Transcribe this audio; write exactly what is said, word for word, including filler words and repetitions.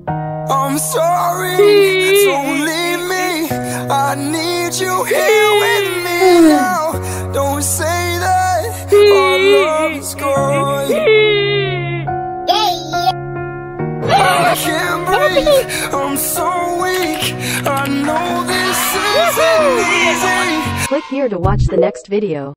I'm sorry, don't leave me. I need you here with me now. Don't say that our love's gone. I can't breathe, I'm so weak. I know this isn't easy. Click here to watch the next video.